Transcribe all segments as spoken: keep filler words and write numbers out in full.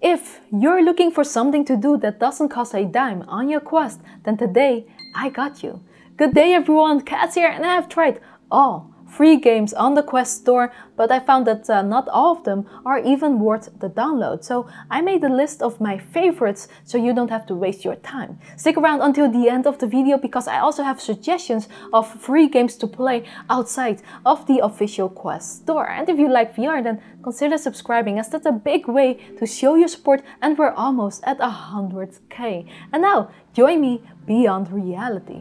If you're looking for something to do that doesn't cost a dime on your quest, then today I got you. Good day everyone, Kats here, and I have tried all free games on the Quest store, but I found that uh, not all of them are even worth the download. So I made a list of my favorites so you don't have to waste your time. Stick around until the end of the video because I also have suggestions of free games to play outside of the official Quest store. And if you like V R, then consider subscribing, as that's a big way to show your support, and we're almost at one hundred K. And now, join me beyond reality.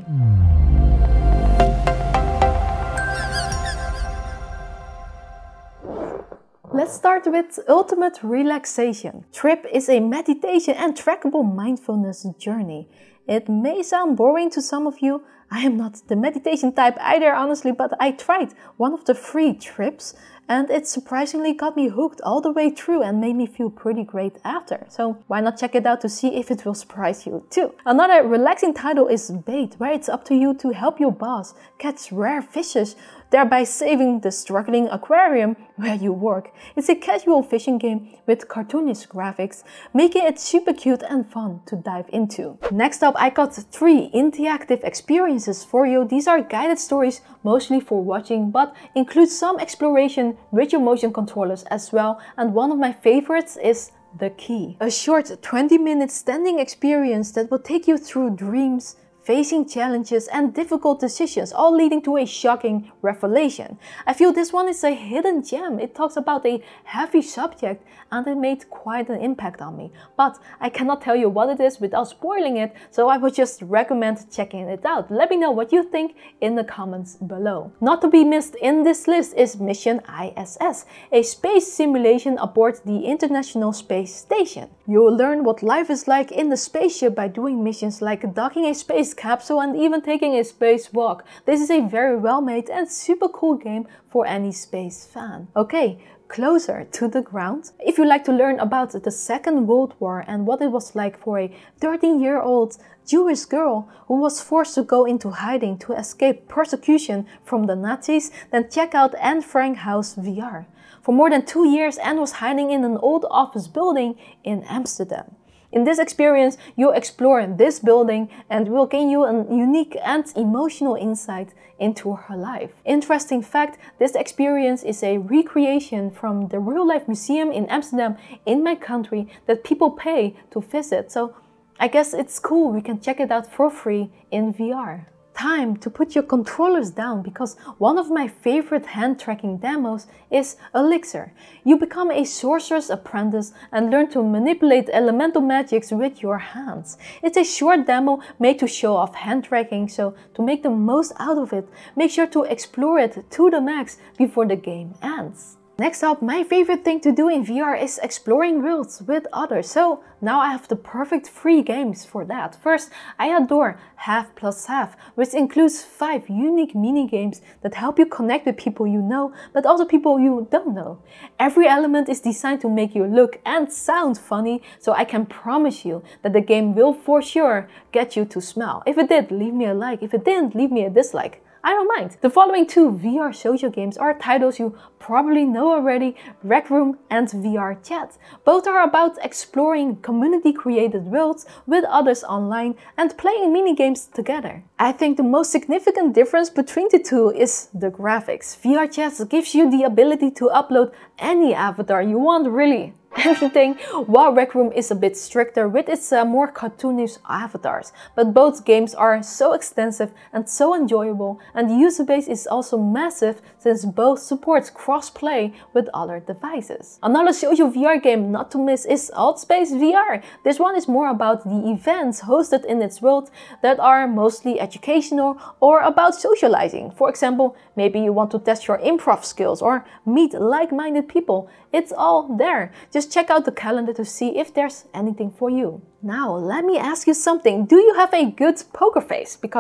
Let's start with Ultimate Relaxation. Trip is a meditation and trackable mindfulness journey. It may sound boring to some of you. I am not the meditation type either, honestly, but I tried one of the free trips and it surprisingly got me hooked all the way through and made me feel pretty great after. So why not check it out to see if it will surprise you too. Another relaxing title is Bait, where it's up to you to help your boss catch rare fishes, thereby saving the struggling aquarium where you work. It's a casual fishing game with cartoonish graphics, making it super cute and fun to dive into. Next up, I got three interactive experiences for you. These are guided stories, mostly for watching, but include some exploration with your motion controllers as well. And one of my favorites is The Key, a short twenty minute standing experience that will take you through dreams, facing challenges and difficult decisions, all leading to a shocking revelation. I feel this one is a hidden gem. It talks about a heavy subject and it made quite an impact on me. But I cannot tell you what it is without spoiling it, so I would just recommend checking it out. Let me know what you think in the comments below. Not to be missed in this list is Mission I S S, a space simulation aboard the International Space Station. You will learn what life is like in the spaceship by doing missions like docking a space capsule and even taking a spacewalk. This is a very well made and super cool game for any space fan. Okay, closer to the ground. If you like to learn about the Second World War and what it was like for a thirteen year old Jewish girl who was forced to go into hiding to escape persecution from the Nazis, then check out Anne Frank House V R. For more than two years, Anne was hiding in an old office building in Amsterdam. In this experience, you'll explore this building and will gain you a unique and emotional insight into her life. Interesting fact, this experience is a recreation from the real-life museum in Amsterdam in my country that people pay to visit. So I guess it's cool, we can check it out for free in V R. Time to put your controllers down, because one of my favorite hand tracking demos is Elixir. You become a sorcerer's apprentice and learn to manipulate elemental magics with your hands. It's a short demo made to show off hand tracking, so to make the most out of it, make sure to explore it to the max before the game ends. Next up, my favorite thing to do in V R is exploring worlds with others. So now I have the perfect free games for that. First, I adore Half Plus Half, which includes five unique mini games that help you connect with people you know, but also people you don't know. Every element is designed to make you look and sound funny, so I can promise you that the game will for sure get you to smile. If it did, leave me a like. If it didn't, leave me a dislike. I don't mind. The following two V R social games are titles you probably know already: Rec Room and V R Chat. Both are about exploring community-created worlds with others online and playing mini-games together. I think the most significant difference between the two is the graphics. V R Chat gives you the ability to upload any avatar you want, really. Everything, while Rec Room is a bit stricter with its uh, more cartoonish avatars. But both games are so extensive and so enjoyable, and the user base is also massive since both support cross-play with other devices. Another social V R game not to miss is Altspace V R. This one is more about the events hosted in its world that are mostly educational or about socializing. For example, maybe you want to test your improv skills or meet like-minded people. It's all there. Just check out the calendar to see if there's anything for you. Now, let me ask you something. Do you have a good poker face? Because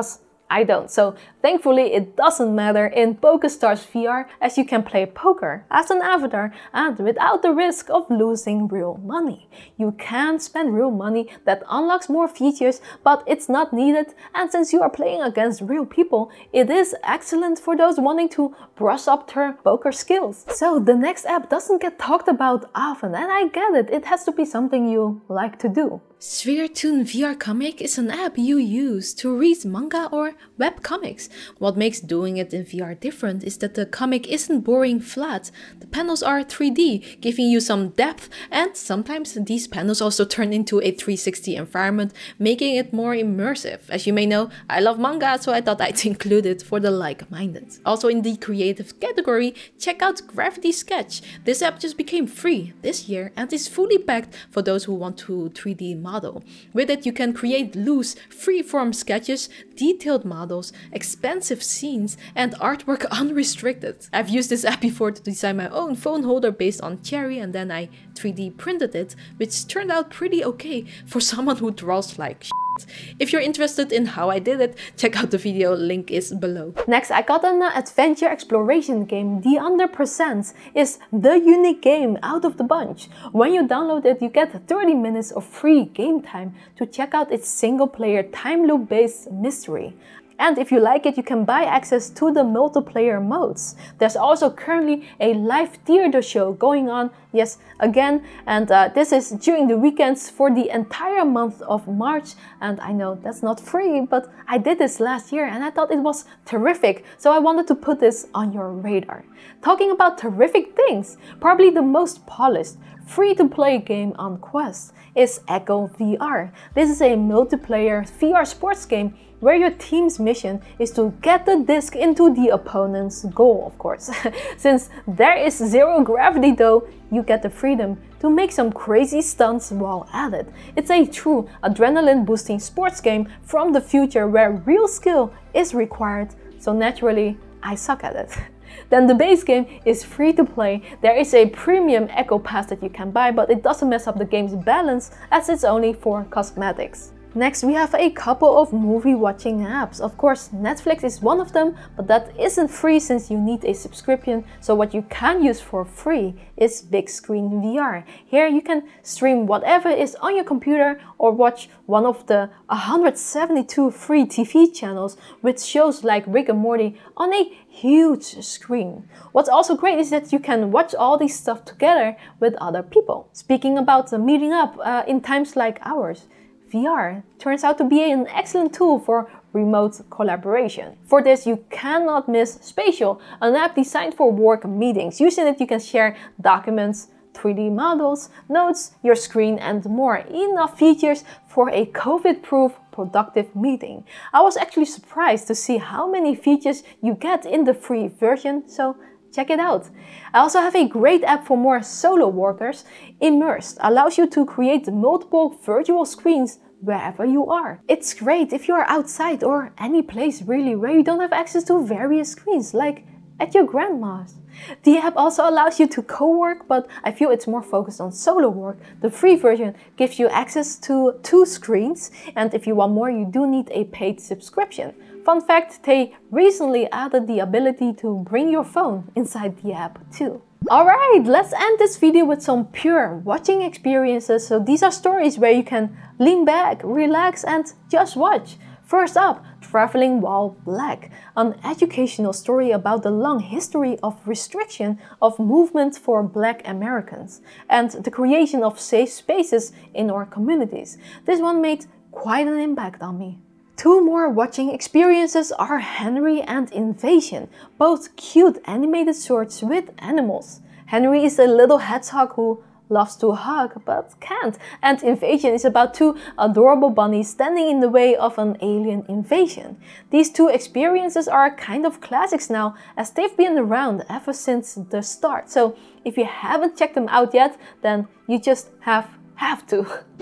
I don't, so thankfully it doesn't matter in PokerStars V R, as you can play poker as an avatar and without the risk of losing real money. You can spend real money that unlocks more features, but it's not needed, and since you are playing against real people, it is excellent for those wanting to brush up their poker skills. So the next app doesn't get talked about often, and I get it, it has to be something you like to do. Spheretoon V R Comic is an app you use to read manga or webcomics. What makes doing it in V R different is that the comic isn't boring flat. The panels are three D, giving you some depth, and sometimes these panels also turn into a three sixty environment, making it more immersive. As you may know, I love manga, so I thought I'd include it for the like-minded. Also in the creative category, check out Gravity Sketch. This app just became free this year and is fully packed for those who want to three D model. With it you can create loose, free-form sketches, detailed models, expensive scenes, and artwork unrestricted. I've used this app before to design my own phone holder based on Cherry, and then I three D printed it, which turned out pretty okay for someone who draws like shit. If you're interested in how I did it, check out the video, link is below. Next, I got an uh, adventure exploration game. The Under Percent is the unique game out of the bunch. When you download it, you get thirty minutes of free game time to check out its single player time loop based mystery. And if you like it, you can buy access to the multiplayer modes. There's also currently a live theater show going on, yes, again, and uh, this is during the weekends for the entire month of March. And I know that's not free, but I did this last year and I thought it was terrific, so I wanted to put this on your radar. Talking about terrific things, probably the most polished, free-to-play game on Quest is Echo V R. This is a multiplayer V R sports game where your team's mission is to get the disc into the opponent's goal, of course. Since there is zero gravity though, you get the freedom to make some crazy stunts while at it. It's a true adrenaline-boosting sports game from the future where real skill is required, so naturally, I suck at it. Then the base game is free to play. There is a premium Echo Pass that you can buy, but it doesn't mess up the game's balance as it's only for cosmetics. Next, we have a couple of movie watching apps. Of course, Netflix is one of them, but that isn't free since you need a subscription. So what you can use for free is Big Screen V R. Here you can stream whatever is on your computer or watch one of the one hundred seventy-two free T V channels with shows like Rick and Morty on a huge screen. What's also great is that you can watch all this stuff together with other people. Speaking about uh, meeting up uh, in times like ours, V R turns out to be an excellent tool for remote collaboration. For this, you cannot miss Spatial, an app designed for work meetings. Using it, you can share documents, three D models, notes, your screen, and more. Enough features for a COVID-proof productive meeting. I was actually surprised to see how many features you get in the free version, so check it out. I also have a great app for more solo workers. Immersed allows you to create multiple virtual screens wherever you are. It's great if you are outside or any place really where you don't have access to various screens, like at your grandma's. The app also allows you to co-work, but I feel it's more focused on solo work. The free version gives you access to two screens, and if you want more, you do need a paid subscription. Fun fact, they recently added the ability to bring your phone inside the app too. Alright, let's end this video with some pure watching experiences. So these are stories where you can lean back, relax, and just watch. First up, Traveling While Black, an educational story about the long history of restriction of movement for Black Americans and the creation of safe spaces in our communities. This one made quite an impact on me. Two more watching experiences are Henry and Invasion, both cute animated shorts with animals. Henry is a little hedgehog who loves to hug but can't, and Invasion is about two adorable bunnies standing in the way of an alien invasion. These two experiences are kind of classics now, as they've been around ever since the start, so if you haven't checked them out yet, then you just have have to.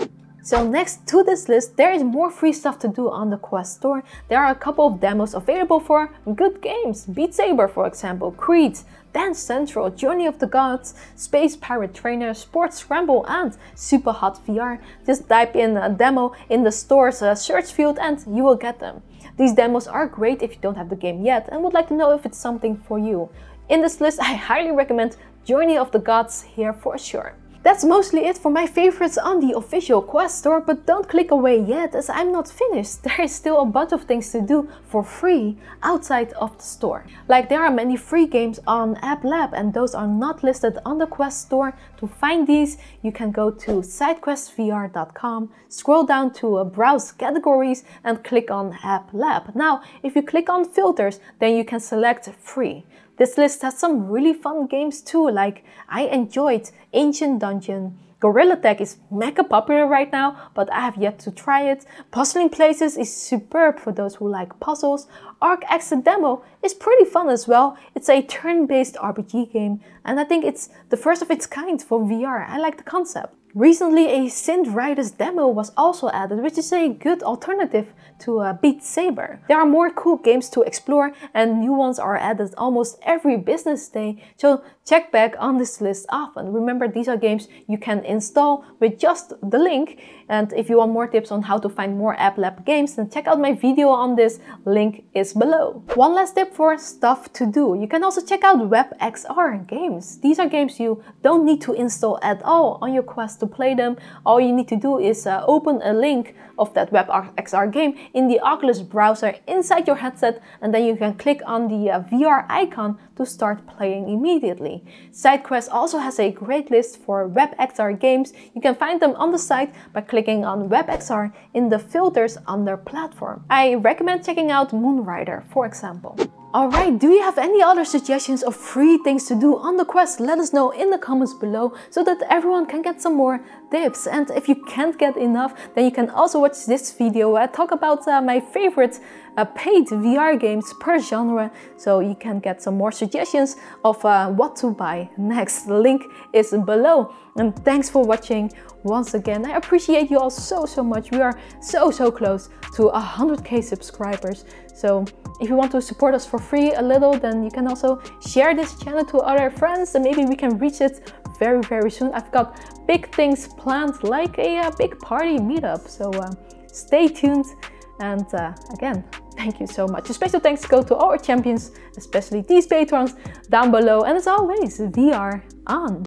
So next to this list, there is more free stuff to do on the Quest store. There are a couple of demos available for good games. Beat Saber, for example, Creed, Dance Central, Journey of the Gods, Space Pirate Trainer, Sports Scramble, and Superhot V R. Just type in a demo in the store's uh, search field and you will get them. These demos are great if you don't have the game yet and would like to know if it's something for you. In this list, I highly recommend Journey of the Gods here for sure. That's mostly it for my favorites on the official Quest store, but don't click away yet as I'm not finished. There is still a bunch of things to do for free outside of the store. Like there are many free games on App Lab and those are not listed on the Quest store. To find these, you can go to side quest v r dot com, scroll down to uh, Browse Categories and click on App Lab. Now, if you click on Filters, then you can select Free. This list has some really fun games too, like I enjoyed Ancient Dungeon. Gorilla Tag is mega popular right now, but I have yet to try it. Puzzling Places is superb for those who like puzzles. Arc Exit Demo is pretty fun as well. It's a turn-based R P G game, and I think it's the first of its kind for V R. I like the concept. Recently, a Synth Riders demo was also added, which is a good alternative to uh, Beat Saber. There are more cool games to explore and new ones are added almost every business day, so check back on this list often. Remember, these are games you can install with just the link, and if you want more tips on how to find more App Lab games, then check out my video on this, link is below. One last tip for stuff to do. You can also check out WebXR games. These are games you don't need to install at all on your Quest to play them. All you need to do is uh, open a link of that WebXR game in the Oculus browser inside your headset, and then you can click on the uh, V R icon to start playing immediately. SideQuest also has a great list for WebXR games. You can find them on the site by clicking on WebXR in the filters under platform. I recommend checking out Moonrider, for example. Alright, do you have any other suggestions of free things to do on the Quest? Let us know in the comments below so that everyone can get some more tips. And if you can't get enough, then you can also watch this video where I talk about uh, my favorite uh, paid V R games per genre, so you can get some more suggestions of uh, what to buy next. The link is below. And thanks for watching once again. I appreciate you all so, so much. We are so, so close to one hundred K subscribers. So if you want to support us for free a little, then you can also share this channel to other friends and maybe we can reach it very, very soon. I've got big things planned, like a, a big party meetup. So uh, stay tuned. And uh, again, thank you so much. A special thanks go to our champions, especially these patrons down below. And as always, V R on.